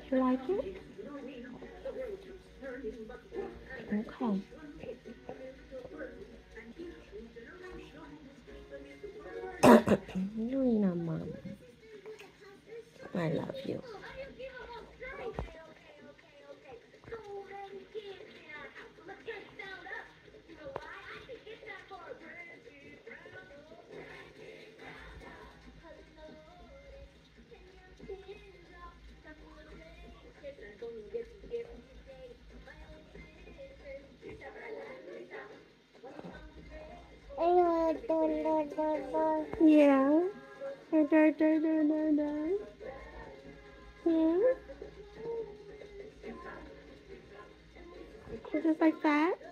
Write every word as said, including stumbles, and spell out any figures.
You like it? Okay. You know, Mom. I love you. Yeah. Da, da, da, da, da, da. Yeah. Just like that.